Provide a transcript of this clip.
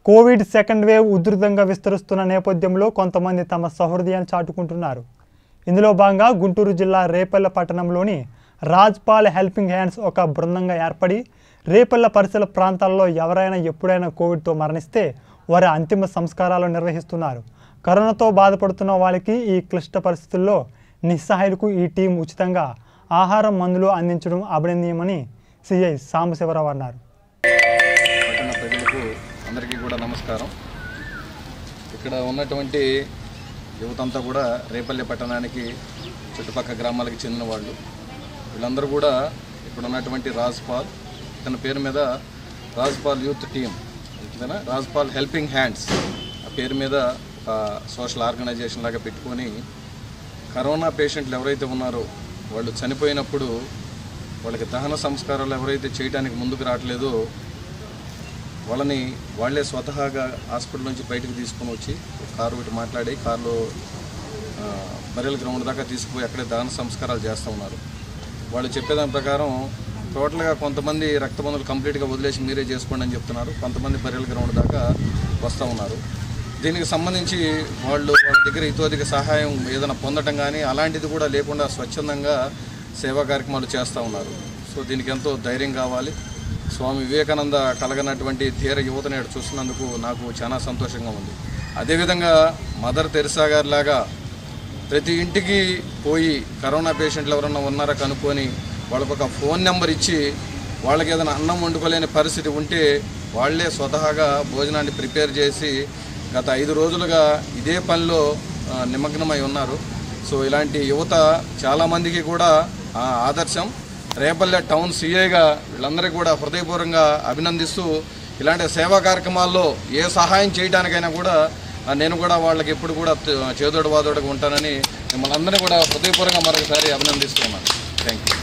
Covid second wave ఉధృతంగా విస్తరిస్తున్న నేపథ్యంలో కొంతమంది తమ సహృదయాన్ని చాటుకుంటున్నారు. ఇందులో భాగంగా గుంటూరు జిల్లా రేపల్లె పట్టణంలోని రాజ్పాల్ హెల్పింగ్ హ్యాండ్స్ ఒక బృందంగా ఏర్పడి రేపల్లె పరిసర ప్రాంతాల్లో ఎవరైనా ఎప్పుడైనా కోవిడ్తో మరణిస్తే వారి అంతిమ సంస్కారాలు నిర్వహిస్తున్నారు. కరోనాతో బాధపడుతున్న వాళ్ళకి ఈ క్లిష్ట పరిస్థితుల్లో నిస్సహాయులకు ఈ టీం ఉచితంగా ఆహారం మందులు అందించడం అభినందనీయమని సిఐ సాంబశివరావు అన్నారు. అందరికీ కూడా నమస్కారం. ఇక్కడ ఉన్నటువంటి యువతంతా కూడా రేపల్లె పట్టణానికి చుట్టుపక్కల గ్రామాలకు చెందిన వాళ్ళు. వీళ్ళందరూ కూడా ఇక్కడ ఉన్నటువంటి రాజ్పాల్, ఇతని పేరు మీద Rajpal youth team, Rajpal helping hands ఆ పేరు మీద ఒక సోషల్ ఆర్గనైజేషన్ లాగా పెట్టుకొని కరోనా పేషెంట్లు ఎవరైతే ఉన్నారో వాళ్ళు చనిపోయినప్పుడు వాళ్ళకి దహన సంస్కారాలు ఎవరైతే చేయడానికి ముందుకు రావట్లేదో వాళ్ళని వాళ్ళే స్వతహాగా హాస్పిటల్ నుంచి బయటకు తీసుకొని వచ్చి కారు ఒకటి మాట్లాడి కారులో బరియల్ గ్రౌండ్ దాకా తీసుకుపోయి అక్కడే దహన సంస్కారాలు చేస్తూ ఉన్నారు. వాళ్ళు చెప్పేదాని ప్రకారం టోటల్గా కొంతమంది రక్త బంధువులు కంప్లీట్గా వదిలేసి మీరే చేసుకోండి అని చెప్తున్నారు. కొంతమంది బరియల్ గ్రౌండ్ దాకా వస్తూ ఉన్నారు. దీనికి సంబంధించి వాళ్ళ దగ్గర ఇతోధిక సహాయం ఏదైనా పొందడం కానీ అలాంటిది కూడా లేకుండా స్వచ్ఛందంగా సేవా కార్యక్రమాలు చేస్తూ ఉన్నారు. సో దీనికి ఎంతో ధైర్యం కావాలి. స్వామి వివేకానంద కలగనటువంటి ధీర యువత నేడు చూస్తున్నందుకు నాకు చాలా సంతోషంగా ఉంది. అదేవిధంగా మదర్ తెరిసా గారి లాగా ప్రతి ఇంటికి పోయి కరోనా పేషెంట్లు ఎవరన్నా ఉన్నారా కనుక్కొని వాళ్ళకు ఒక ఫోన్ నెంబర్ ఇచ్చి వాళ్ళకి ఏదైనా అన్నం వండుకోలేని పరిస్థితి ఉంటే వాళ్లే స్వతహాగా భోజనాన్ని ప్రిపేర్ చేసి గత 5 రోజులుగా ఇదే పనిలో నిమగ్నమై ఉన్నారు. సో ఇలాంటి యువత చాలామందికి కూడా ఆదర్శం. రేపల్లె టౌన్ సిఐగా వీళ్ళందరికీ కూడా హృదయపూర్వకంగా అభినందిస్తూ ఇలాంటి సేవా కార్యక్రమాల్లో ఏ సహాయం చేయడానికైనా కూడా నేను కూడా వాళ్ళకి ఎప్పుడు కూడా చేదోడు వాదోడుగా ఉంటానని మిమ్మల్ని అందరినీ కూడా హృదయపూర్వకంగా మరొకసారి అభినందిస్తున్నాను. Thank you.